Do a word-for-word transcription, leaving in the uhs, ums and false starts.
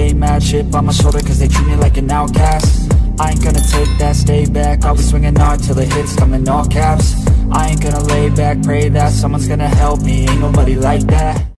lay mad shit on my shoulder cause they treat me like an outcast. I ain't gonna take that, stay back, I'll be swinging hard till the hits come in all caps. I ain't gonna lay back, pray that someone's gonna help me, ain't nobody like that.